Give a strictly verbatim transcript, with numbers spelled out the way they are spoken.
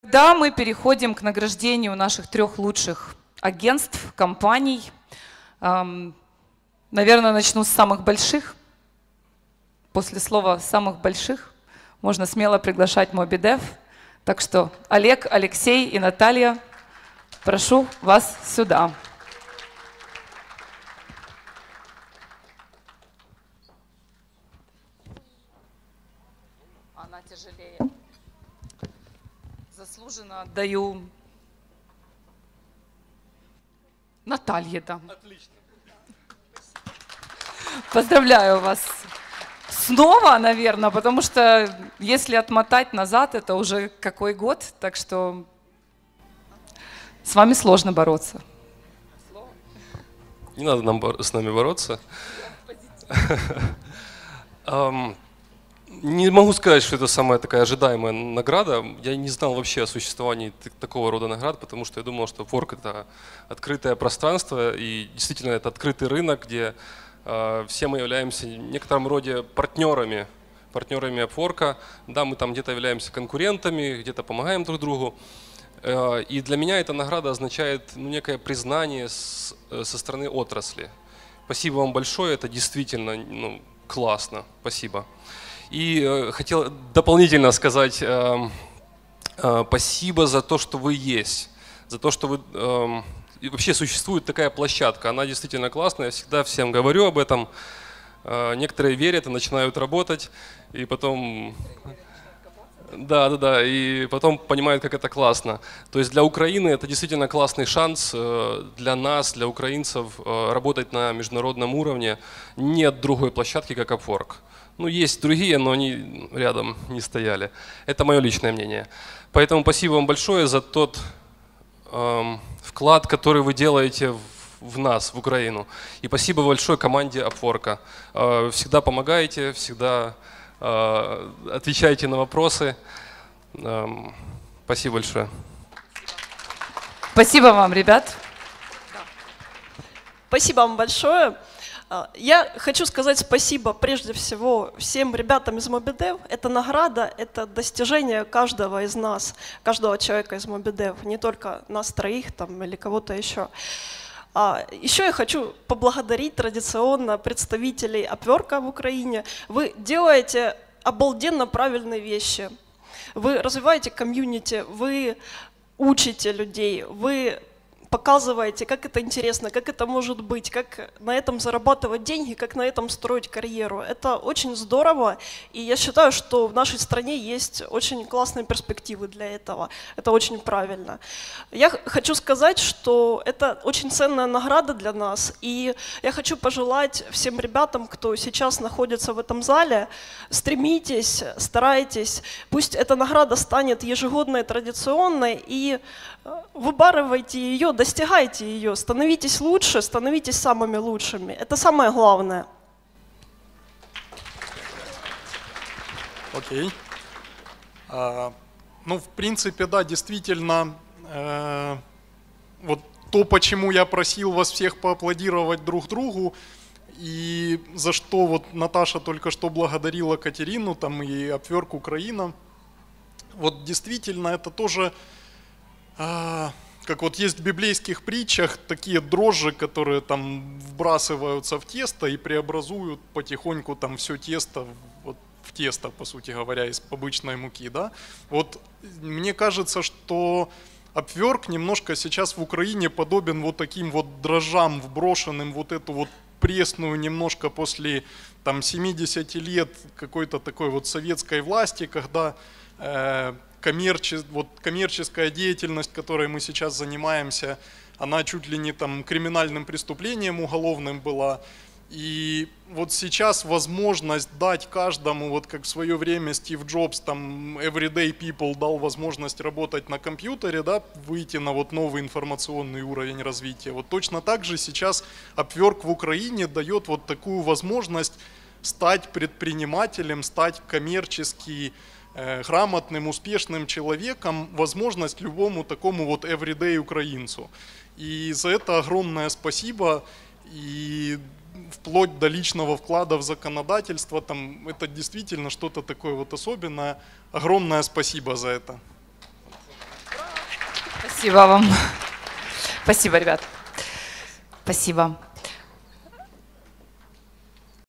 Да, мы переходим к награждению наших трех лучших агентств, компаний. Эм, наверное, начну с самых больших. После слова «самых больших» можно смело приглашать Мобидев. Так что Олег, Алексей и Наталья, прошу вас сюда. Она тяжелее. Заслуженно отдаю Наталье. Да. Отлично. Поздравляю вас снова, наверное, потому что если отмотать назад, это уже какой год, так что с вами сложно бороться. Не надо нам с нами бороться. Не могу сказать, что это самая такая ожидаемая награда. Я не знал вообще о существовании такого рода наград, потому что я думал, что Upwork — это открытое пространство, и действительно это открытый рынок, где э, все мы являемся в некотором роде партнерами, партнерами Upwork. Да, мы там где-то являемся конкурентами, где-то помогаем друг другу. Э, и для меня эта награда означает ну, некое признание с, со стороны отрасли. Спасибо вам большое, это действительно ну, классно. Спасибо. И э, хотел дополнительно сказать э, э, спасибо за то, что вы есть, за то, что вы э, и вообще существует такая площадка. Она действительно классная, я всегда всем говорю об этом. Э, некоторые верят и начинают работать, и потом, да, да, да, и потом понимают, как это классно. То есть для Украины это действительно классный шанс э, для нас, для украинцев, э, работать на международном уровне. Нет другой площадки, как Upwork. Ну, есть другие, но они рядом не стояли. Это мое личное мнение. Поэтому спасибо вам большое за тот эм, вклад, который вы делаете в, в нас, в Украину. И спасибо большое команде Upwork. Э, всегда помогаете, всегда э, отвечаете на вопросы. Э, спасибо большое. Спасибо вам, ребят. Спасибо вам большое. Я хочу сказать спасибо прежде всего всем ребятам из Мобидев. Это награда, это достижение каждого из нас, каждого человека из Мобидев, не только нас троих там, или кого-то еще. А еще я хочу поблагодарить традиционно представителей Upwork в Украине. Вы делаете обалденно правильные вещи. Вы развиваете комьюнити, вы учите людей, вы показываете, как это интересно, как это может быть, как на этом зарабатывать деньги, как на этом строить карьеру. Это очень здорово, и я считаю, что в нашей стране есть очень классные перспективы для этого. Это очень правильно. Я хочу сказать, что это очень ценная награда для нас, и я хочу пожелать всем ребятам, кто сейчас находится в этом зале, стремитесь, старайтесь, пусть эта награда станет ежегодной, традиционной, и выбарывайте ее, достигайте ее, становитесь лучше, становитесь самыми лучшими. Это самое главное. Окей. А, ну, в принципе, да, действительно, э, вот то, почему я просил вас всех поаплодировать друг другу, и за что вот Наташа только что благодарила Катерину, там и Upwork Украина, вот действительно это тоже... А, как вот есть в библейских притчах такие дрожжи, которые там вбрасываются в тесто и преобразуют потихоньку там все тесто вот, в тесто, по сути говоря, из обычной муки, да. Вот мне кажется, что Upwork немножко сейчас в Украине подобен вот таким вот дрожжам, вброшенным вот эту вот пресную немножко после там семидесяти лет какой-то такой вот советской власти, когда э, Коммерче, вот коммерческая деятельность, которой мы сейчас занимаемся, она чуть ли не там криминальным преступлением уголовным была. И вот сейчас возможность дать каждому, вот как в свое время Стив Джобс, там Everyday People дал возможность работать на компьютере, да, выйти на вот новый информационный уровень развития. Вот точно так же сейчас Upwork в Украине дает вот такую возможность стать предпринимателем, стать коммерчески грамотным, успешным человеком, возможность любому такому вот everyday украинцу. И за это огромное спасибо, и вплоть до личного вклада в законодательство, там, это действительно что-то такое вот особенное. Огромное спасибо за это. Спасибо вам. Спасибо, ребят. Спасибо.